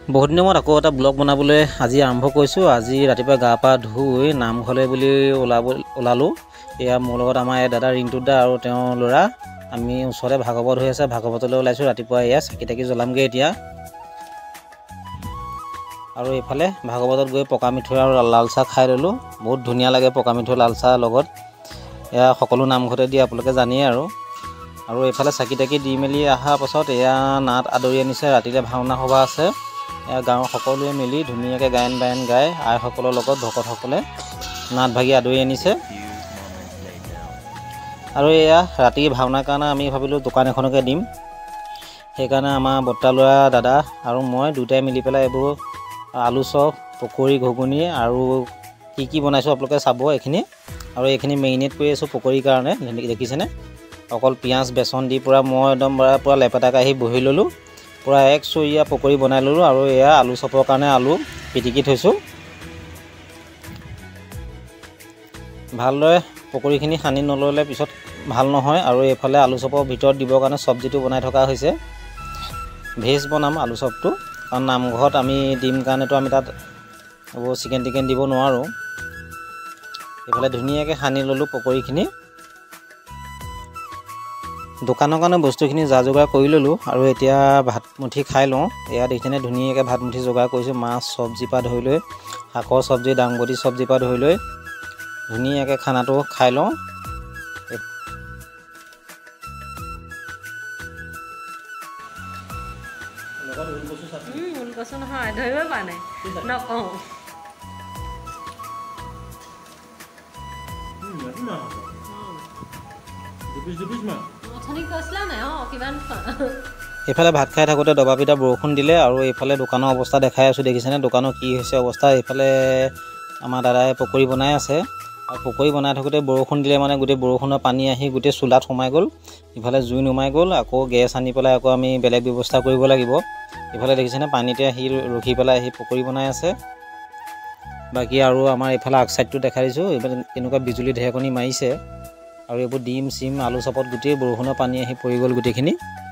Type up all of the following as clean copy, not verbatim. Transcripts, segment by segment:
বহুত দিনৰ মূৰত আকৌ এটা ব্লগ বনাবলৈ আজি আৰম্ভ কৰিছোঁ। আজি ৰাতিপুৱা গা পা ধুই নামঘৰলৈ বুলি ওলালোঁ। এয়া মোৰ লগত আমাৰ দাদা ৰিণ্টু দা আৰু তেওঁৰ ল'ৰা। আমি ওচৰতে ভাগৱত হৈ আছে, ভাগৱতলৈ ওলাইছোঁ। ৰাতিপুৱা এয়া চাকি তাকি জ্বলামগৈ এতিয়া। আৰু এইফালে ভাগৱতত গৈ পকা মিঠৈ আৰু লাল চাহ খাই ল'লোঁ। বহুত ধুনীয়া লাগে পকা মিঠৈ লাল চাহ লগত। এয়া সকলো নামঘৰতে দিয়ে, আপোনালোকে জানেই আৰু এইফালে চাকি তাকি দি মেলি অহাৰ পাছত এয়া নাট আদৰি আনিছে। ৰাতিলৈ ভাওনা সভা আছে। এয়া গাঁৱৰ সকলোৱে মিলি ধুনীয়াকৈ গায়ন বায়ন গাই আইসকলৰ লগত ভকতসকলে নাট ভাগি আদৰি আনিছে। আৰু এয়া ৰাতি ভাওনাৰ কাৰণে আমি ভাবিলোঁ দোকান এখনকে দিম। সেইকাৰণে আমাৰ বৰ্তা ল'ৰা দাদা আৰু মই দুটাই মিলি পেলাই এইবোৰ আলু চপ, পকৰি, ঘুগুনি আৰু কি বনাইছোঁ আপোনালোকে চাব এইখিনি। আৰু এইখিনি মেৰিনেট কৰি আছোঁ পকৰিৰ কাৰণে, দেখিছেনে? অকল পিঁয়াজ বেচন দি পূৰা মই একদম পূৰা লেপেটাকৈ আহি বহি ল'লোঁ। পূৰা এক চৰিয়া পকৰি বনাই ল'লোঁ। আৰু এয়া আলু চপৰ কাৰণে আলু পিটিকি থৈছোঁ। ভালদৰে পকৰিখিনি সানি নল'লে পিছত ভাল নহয়। আৰু এইফালে আলু চপৰ ভিতৰত দিবৰ কাৰণে চব্জিটো বনাই থকা হৈছে। ভেজ বনাম আলু চপটো, কাৰণ নামঘৰত আমি দিম কাৰণেতো আমি তাত এইবোৰ চিকেন টিকেন দিব নোৱাৰোঁ। এইফালে ধুনীয়াকৈ সানি ল'লোঁ পকৰিখিনি। দোকানৰ কাৰণে বস্তুখিনি যা যোগাৰ কৰি ল'লোঁ। আৰু এতিয়া ভাতমুঠি খাই লওঁ। এয়া দেখিছেনে ধুনীয়াকৈ ভাতমুঠি যোগাৰ কৰিছোঁ। মাছ চব্জিৰ পৰা ধৰি লৈ, শাকৰ চব্জি, দাংবডি চব্জিৰ পৰা ধৰি লৈ ধুনীয়াকৈ খানাটো খাই লওঁ। ওলকচু নহয়, ধৰিবই পৰা নাই, নকওঁ। এইফালে ভাত খাই থাকোঁতে দবা পিটা বৰষুণ দিলে। আৰু এইফালে দোকানৰ অৱস্থা দেখাই আছোঁ, দেখিছেনে দোকানৰ কি হৈছে অৱস্থা। এইফালে আমাৰ দাদাই পকৰি বনাই আছে। আৰু পকৰি বনাই থাকোঁতে বৰষুণ দিলে মানে গোটেই বৰষুণৰ পানী আহি গোটেই চোলাত সোমাই গ'ল। ইফালে জুই নুমাই গ'ল। আকৌ গেছ আনি পেলাই আকৌ আমি বেলেগ ব্যৱস্থা কৰিব লাগিব। এইফালে দেখিছেনে পানীতে আহি ৰখি পেলাই আহি পকৰি বনাই আছে। বাকী আৰু আমাৰ এইফালে আগ চাইডটো দেখাই দিছোঁ। এইফালে কেনেকুৱা বিজুলী ঢেৰেকণি মাৰিছে। আৰু এইবোৰ ডিম চিম আলু চপত গোটেই বৰষুণৰ পানী আহি পৰি গ'ল গোটেইখিনি।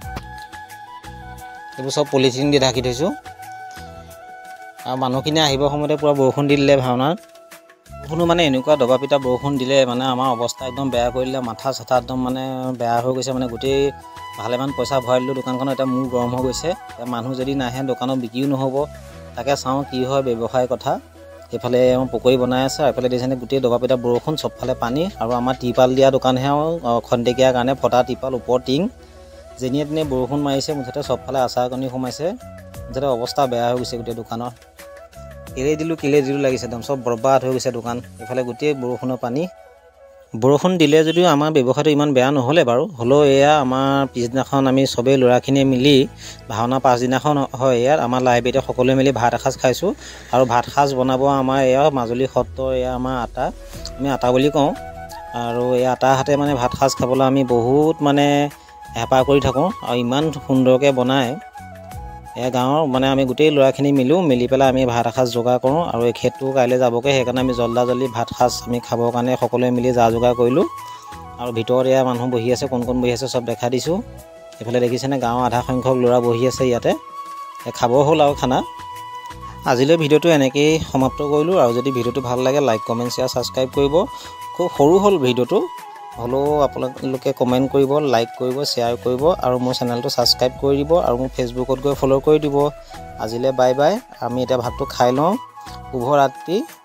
এইবোৰ চব পলিথিন দি ঢাকি থৈছোঁ। আৰু মানুহখিনি আহিবৰ সময়তে পূৰা বৰষুণ দি দিলে ভাওনাত। বৰষুণো মানে এনেকুৱা দবা পিটা বৰষুণ দিলে মানে আমাৰ অৱস্থা একদম বেয়া কৰি দিলে। মাথা চাথা একদম মানে বেয়া হৈ গৈছে। মানে গোটেই ভালেমান পইচা ভৰাই দিলোঁ দোকানখনত। এতিয়া মোৰ গৰম হৈ গৈছে। এতিয়া মানুহ যদি নাহে দোকানত বিক্ৰীও নহ'ব। তাকে চাওঁ কি হয় ব্যৱসায়ৰ কথা। এইফালে আমাৰ পকৰি বনাই আছে। আৰু এইফালে দেখিছেনে গোটেই দবা পিটা বৰষুণ, চবফালে পানী। আৰু আমাৰ টিপাল দিয়া দোকানহে আৰু খন্তেকীয়াৰ কাৰণে ফটা টিপাল, ওপৰ টিং। যেনিয়ে তেনিয়ে বৰষুণ মাৰিছে, মুঠতে চবফালে আচাৰ কণী সোমাইছে। মুঠতে অৱস্থা বেয়া হৈ গৈছে গোটেই দোকানৰ। কেলে দিলোঁ লাগিছে, একদম চব বৰবাদ হৈ গৈছে দোকান। এইফালে গোটেই বৰষুণৰ পানী। বৰষুণ দিলে যদিও আমাৰ ব্যৱসায়টো ইমান বেয়া নহ'লে বাৰু। হ'লেও এয়া আমাৰ পিছদিনাখন আমি চবেই ল'ৰাখিনিয়ে মিলি ভাওনা পাছদিনাখন হয় ইয়াত আমাৰ লাইব্ৰেৰীতে সকলোৱে মিলি ভাত এসাঁজ খাইছোঁ। আৰু ভাত সাজ বনাব আমাৰ এয়া মাজুলী সত্ৰৰ এয়া আমাৰ আটা, আমি আটা বুলি কওঁ। আৰু এই আটা হাতে মানে ভাত সাজ খাবলৈ আমি বহুত মানে হেঁপাহ কৰি থাকোঁ। আৰু ইমান সুন্দৰকৈ বনায়। এয়া গাঁৱৰ মানে আমি গোটেই ল'ৰাখিনি মিলি পেলাই আমি ভাত এসাঁজ যোগাৰ কৰোঁ। আৰু এই খেতটো কাইলৈ যাবগৈ, সেইকাৰণে আমি জল্দি ভাত সাজ আমি খাবৰ কাৰণে সকলোৱে মিলি যা যোগাৰ কৰিলোঁ। আৰু ভিতৰত এয়া মানুহ বহি আছে, কোন বহি আছে চব দেখা দিছোঁ। এইফালে দেখিছেনে গাঁৱৰ আধা সংখ্যক ল'ৰা বহি আছে ইয়াতে। খাব হ'ল আৰু খানা। আজিলৈ ভিডিঅ'টো এনেকৈয়ে সমাপ্ত কৰিলোঁ। আৰু যদি ভিডিঅ'টো ভাল লাগে লাইক কমেণ্ট শ্বেয়াৰ ছাবস্ক্ৰাইব কৰিব। খুব সৰু হ'ল ভিডিঅ'টো, হ'লেও আপোনালোকে কমেণ্ট কৰিব, লাইক কৰিব, শ্বেয়াৰ কৰিব। আৰু মোৰ চেনেলটো ছাবস্ক্ৰাইব কৰি দিব। আৰু মোৰ ফেচবুকত গৈ ফ'ল' কৰি দিব। আজিলৈ বাই বাই। আমি এতিয়া ভাতটো খাই লওঁ। শুভ ৰাত্ৰি।